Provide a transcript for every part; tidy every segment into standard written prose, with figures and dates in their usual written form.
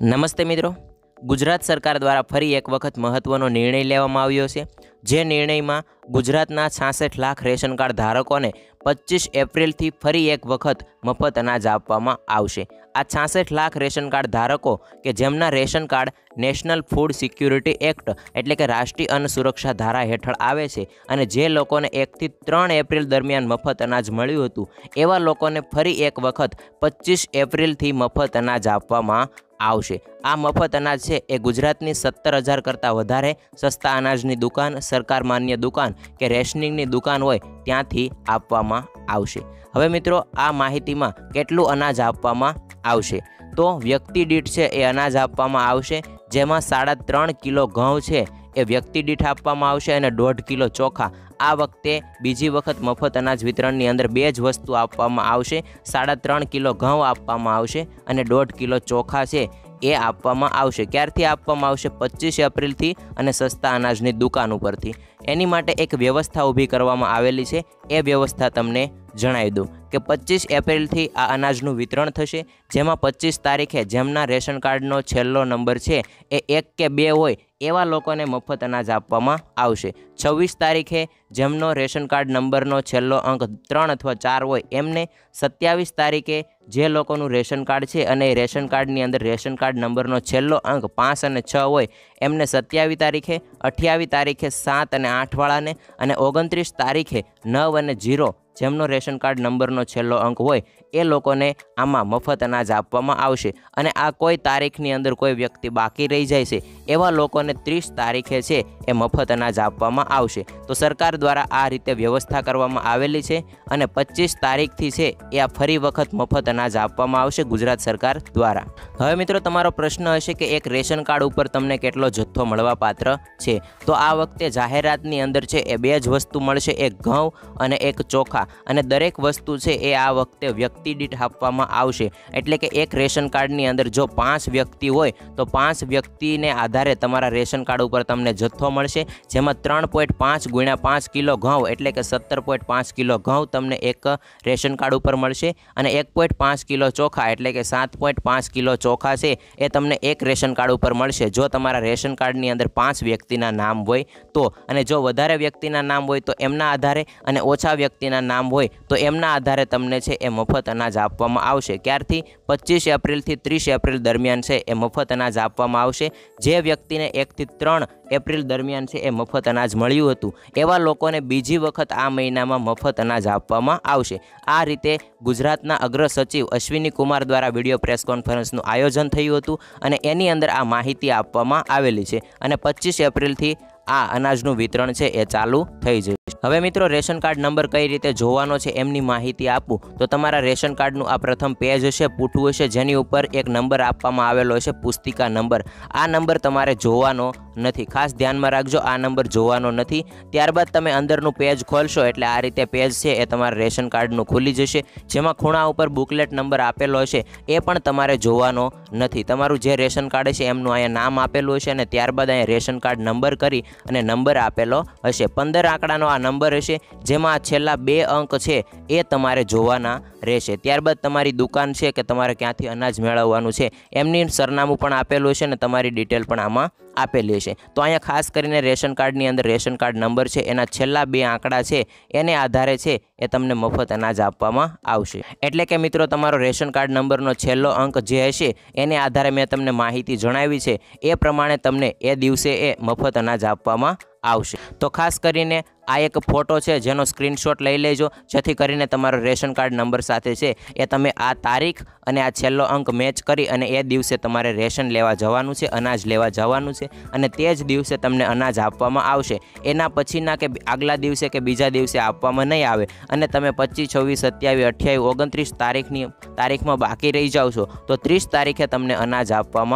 નમસ્તે મિત્રો, ગુજરાત સરકાર દ્વારા ફરી એક વખત મહત્વનો નિર્ણય લેવામાં આવ્યો છે। જે નિર્ણયમાં ગુજરાતના 66 લાખ રેશન કાર્ડ ધારકોને 25 એપ્રિલથી ફરી એક વખત મફત અનાજ આપવામાં આવશે। આ 66 લાખ રેશન કાર્ડ ધારકો કે જેમના ration card national food security act એટલે કે રાષ્ટ્રીય અન્ન સુરક્ષા ધારા હેઠળ આવે છે અને જે લોકોને 1 થી 3 એપ્રિલ દરમિયાન મફત અનાજ મળ્યું હતું એવા લોકોને ફરી એક વખત 25 એપ્રિલથી મફત અનાજ આપવામાં આવશે। આ મફત અનાજ છે એ ગુજરાતની 17,000 કરતાં વધારે સસ્તા અનાજની દુકાન, સરકાર માન્ય દુકાન કે રેશનિંગની દુકાન હોય ત્યાંથી આપવામાં આવશે। હવે મિત્રો, આ માહિતીમાં કેટલું અનાજ આપવામાં આવશે તો વ્યક્તિ દીઠ છે એ અનાજ આપવામાં આવશે, જેમાં 3.5 કિલો ઘઉં છે એ વ્યક્તિ દીઠ આપવામાં આવશે અને 1.5 કિલો ચોખા। આ વખતે બીજી વખત મફત અનાજ વિતરણની અંદર બે જ વસ્તુ આપવામાં આવશે। 3.5 કિલો ઘઉં આપવામાં આવશે અને 1.5 કિલો ચોખા છે એ આપવામાં આવશે। ક્યારથી આપવામાં આવશે? 25 એપ્રિલથી અને સસ્તા અનાજની દુકાન ઉપરથી। એની માટે એક વ્યવસ્થા ઊભી કરવામાં આવેલી છે। એ વ્યવસ્થા તમને જણાવી દઉં કે 25 એપ્રિલથી આ અનાજનું વિતરણ થશે, જેમાં 25 તારીખે જેમના રેશન કાર્ડનો છેલ્લો નંબર છે એ 1 કે 2 હોય એવા લોકોને મફત અનાજ આપવામાં આવશે। 26 તારીખે જેમનો રેશન કાર્ડ નંબરનો છેલ્લો અંક 3 અથવા 4 હોય એમને, 27 તારીખે જે લોકોનું રેશન કાર્ડ છે અને એ રેશન કાર્ડની અંદર રેશન કાર્ડ નંબરનો છેલ્લો અંક 5 અને 6 હોય એમને 27 તારીખે, 28 તારીખે 7 અને 8 વાળાને અને 29 તારીખે 9 અને 0 જેમનો રેશન કાર્ડ નંબરનો છેલ્લો અંક હોય એ લોકોને આમાં મફત અનાજ આપવામાં આવશે। અને આ કોઈ તારીખની અંદર કોઈ વ્યક્તિ બાકી રહી જાય છે એવા લોકોને 30 તારીખે છે એ મફત અનાજ આપવામાં આવશે। તો સરકાર દ્વારા આ રીતે વ્યવસ્થા કરવામાં આવેલી છે અને 25 તારીખથી છે એ આ ફરી વખત મફત અનાજ આપવામાં આવશે ગુજરાત સરકાર દ્વારા। હવે મિત્રો, તમારો પ્રશ્ન હશે કે એક રેશન કાર્ડ ઉપર તમને કેટલો જથ્થો મળવા પાત્ર છે? તો આ વખતે જાહેરાતની અંદર છે એ બે જ વસ્તુ મળશે, એક ઘઉં અને એક ચોખા। અને દરેક વસ્તુ છે એ આ વખતે વ્યક્તિ દીઠ આપવામાં આવશે। એટલે કે એક રેશન કાર્ડની અંદર જો 5 વ્યક્તિ હોય તો 5 વ્યક્તિને આધારે તમારા રેશન કાર્ડ ઉપર તમને જથ્થો મળશે, જેમાં 3.5 × 5 કિલો ઘઉં એટલે કે 17.5 કિલો ઘઉં તમને એક રેશન કાર્ડ ઉપર મળશે અને 1.5 કિલો ચોખા એટલે કે 7.5 કિલો ચોખા છે એ તમને એક રેશન કાર્ડ ઉપર મળશે જો તમારા રેશન કાર્ડની અંદર 5 વ્યક્તિના નામ હોય તો। અને જો વધારે વ્યક્તિના નામ હોય તો એમના આધારે અને ઓછા વ્યક્તિના નામ હોય તો એમના આધારે તમને છે એ મફત અનાજ આપવામાં આવશે। ક્યારથી? 25 એપ્રિલથી 30 એપ્રિલ દરમિયાન છે એ મફત અનાજ આપવામાં આવશે। જે વ્યક્તિને 1 થી 3 એપ્રિલ દરમિયાન છે એ મફત અનાજ મળ્યું હતું એવા લોકોને બીજી વખત આ મહિનામાં મફત અનાજ આપવામાં આવશે। આ રીતે ગુજરાતના અગ્ર સચિવ અશ્વિની કુમાર દ્વારા વિડીયો પ્રેસ કોન્ફરન્સનું આયોજન થયું હતું અને એની અંદર આ માહિતી આપવામાં આવેલી છે અને 25 એપ્રિલથી આ અનાજનું વિતરણ છે એ ચાલુ થઈ જશે। હવે મિત્રો, રેશન કાર્ડ નંબર કઈ રીતે જોવાનો છે એમની માહિતી આપું તો તમારા રેશન કાર્ડનું આ પ્રથમ પેજ હશે, પૂઠું હશે, જેની ઉપર એક નંબર આપવામાં આવેલો હશે, પુસ્તિકા નંબર। આ નંબર તમારે જોવાનો નથી, ખાસ ધ્યાનમાં રાખજો, આ નંબર જોવાનો નથી। ત્યારબાદ તમે અંદરનું પેજ ખોલશો એટલે આ રીતે પેજ છે એ તમારા રેશન કાર્ડનું ખુલી જશે, જેમાં ખૂણા ઉપર બુકલેટ નંબર આપેલો હશે એ પણ તમારે જોવાનો નથી। તમારું જે રેશન કાર્ડ છે એમનું અહીંયા નામ આપેલું હશે અને ત્યારબાદ અહીંયા રેશન કાર્ડ નંબર કરી અને નંબર આપેલો હશે। 15 આંકડાનો આ નંબર હશે, જેમાં છેલ્લા 2 અંક છે એ તમારે જોવાના રહેશે। ત્યારબાદ તમારી દુકાન છે કે તમારે ક્યાંથી અનાજ મેળવવાનું છે એમની સરનામું પણ આપેલું હશે અને તમારી ડિટેલ પણ આમાં આપેલી હશે। તો અહીંયા ખાસ કરીને રેશન કાર્ડની અંદર રેશન કાર્ડ નંબર છે એના છેલ્લા 2 આંકડા છે એને આધારે છે એ તમને મફત અનાજ આપવામાં આવશે। એટલે કે મિત્રો, તમારો રેશન કાર્ડ નંબરનો છેલ્લો અંક જે હશે એને આધારે મેં તમને માહિતી જણાવી છે એ પ્રમાણે તમને એ દિવસે એ મફત અનાજ આપવામાં આવશે। તો ખાસ કરીને આ એક ફોટો છે જેનો સ્ક્રીનશોટ લઈ લેજો, જેથી કરીને તમારો રેશન કાર્ડ નંબર સાથે છે એ તમે આ તારીખ અને આ છેલ્લો અંક મેચ કરી અને એ દિવસે તમારે રેશન લેવા જવાનું છે, અનાજ લેવા જવાનું છે અને તે જ દિવસે તમને અનાજ આપવામાં આવશે। એના પછીના કે આગલા દિવસે કે બીજા દિવસે આપવામાં નહીં આવે અને તમે 25, 26, 27, 28, 29 તારીખમાં બાકી રહી જાઓ છો તો 30 તારીખે તમને અનાજ આપવામાં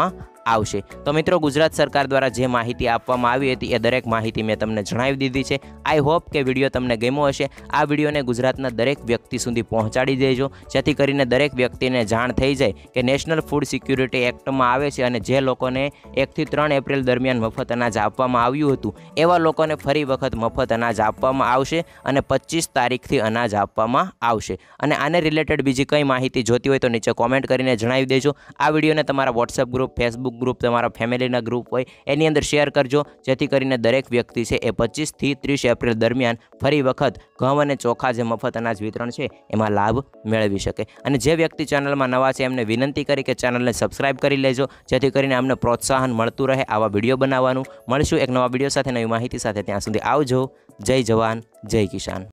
આવશે। તો મિત્રો, ગુજરાત સરકાર દ્વારા જે માહિતી આપવામાં આવી હતી એ દરેક માહિતી મેં તમને જણાવી દીધી છે। આઈ હોપ કે વિડીયો તમને ગમ્યો હશે। આ વિડીયોને ગુજરાતના દરેક વ્યક્તિ સુધી પહોંચાડી દેજો, જેથી કરીને દરેક વ્યક્તિને જાણ થઈ જાય કે નેશનલ ફૂડ સિક્યુરિટી એક્ટમાં આવે છે અને જે લોકોને 1 થી 3 એપ્રિલ દરમિયાન મફત અનાજ આપવામાં આવ્યું હતું એવા લોકોને ફરી વખત મફત અનાજ આપવામાં આવશે અને 25 તારીખથી અનાજ આપવામાં આવશે। અને આને રિલેટેડ બીજી કંઈ માહિતી જોતી હોય તો નીચે કોમેન્ટ કરીને જણાવી દેજો। આ વિડીયોને તમારા વોટ્સએપ ગ્રુપ, ફેસબુક ગ્રુપ, તમારા ફેમિલીના ગ્રુપ હોય એની અંદર શેર કરજો, જેથી કરીને દરેક વ્યક્તિ છે એ 25 થી 30 એપ્રિલ દરમિયાન ફરી વખત ઘઉં અને ચોખા જે મફત અનાજ વિતરણ છે એમાં લાભ મેળવી શકે। અને જે વ્યક્તિ ચેનલમાં નવા છે એમને વિનંતી કરી કે ચેનલને સબસ્ક્રાઇબ કરી લેજો, જેથી કરીને અમને પ્રોત્સાહન મળતું રહે આવા વિડીયો બનાવવાનું। મળશું એક નવા વિડીયો સાથે, નવી માહિતી સાથે। ત્યાં સુધી આવજો। જય જવાન, જય કિસાન।